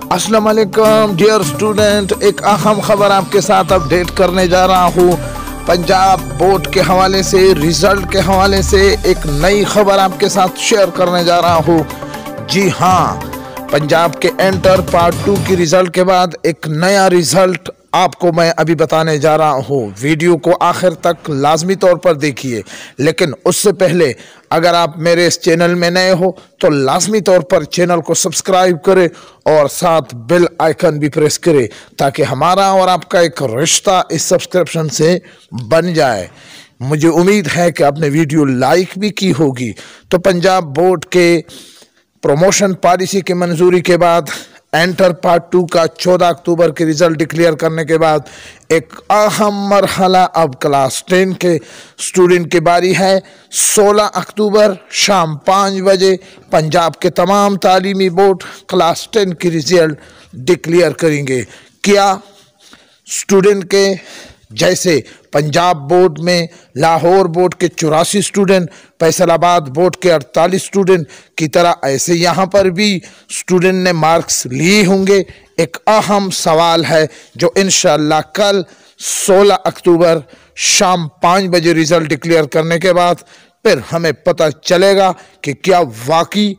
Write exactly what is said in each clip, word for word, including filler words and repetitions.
अस्सलाम वालेकुम dear student, एक अहम खबर आपके साथ अपडेट करने जा रहा हूँ। पंजाब बोर्ड के हवाले से, रिजल्ट के हवाले से एक नई खबर आपके साथ शेयर करने जा रहा हूँ। जी हाँ, पंजाब के एंटर पार्ट टू की रिजल्ट के बाद एक नया रिजल्ट आपको मैं अभी बताने जा रहा हूँ। वीडियो को आखिर तक लाजमी तौर पर देखिए, लेकिन उससे पहले अगर आप मेरे इस चैनल में नए हो तो लाजमी तौर पर चैनल को सब्सक्राइब करें और साथ बेल आइकन भी प्रेस करें ताकि हमारा और आपका एक रिश्ता इस सब्सक्रिप्शन से बन जाए। मुझे उम्मीद है कि आपने वीडियो लाइक भी की होगी। तो पंजाब बोर्ड के प्रमोशन पॉलिसी की मंजूरी के बाद एंटर पार्ट टू का चौदह अक्टूबर के रिजल्ट डिक्लेयर करने के बाद एक अहम मरहला अब क्लास टेन के स्टूडेंट की बारी है। सोलह अक्टूबर शाम पाँच बजे पंजाब के तमाम तालीमी बोर्ड क्लास टेन की रिजल्ट डिक्लेयर करेंगे। क्या स्टूडेंट के जैसे पंजाब बोर्ड में लाहौर बोर्ड के चौरासी स्टूडेंट, फैसलाबाद बोर्ड के अड़तालीस स्टूडेंट की तरह ऐसे यहाँ पर भी स्टूडेंट ने मार्क्स लिए होंगे? एक अहम सवाल है जो इंशाअल्लाह कल सोलह अक्टूबर शाम पाँच बजे रिजल्ट डिक्लेयर करने के बाद फिर हमें पता चलेगा कि क्या वाकई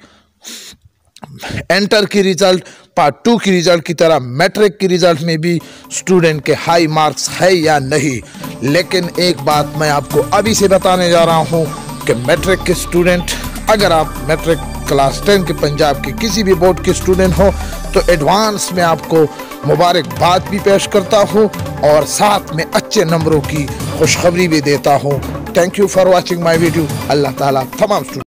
एंटर की रिजल्ट पार्ट टू की रिजल्ट की तरह मैट्रिक की रिजल्ट में भी स्टूडेंट के हाई मार्क्स है या नहीं। लेकिन एक बात मैं आपको अभी से बताने जा रहा हूं कि मैट्रिक के स्टूडेंट, अगर आप मैट्रिक क्लास टेन के पंजाब के किसी भी बोर्ड के स्टूडेंट हो तो एडवांस में आपको मुबारकबाद भी पेश करता हूं और साथ में अच्छे नंबरों की खुशखबरी भी देता हूं। Thank you for watching my video. अल्लाह ताला तमाम स्टूडेंट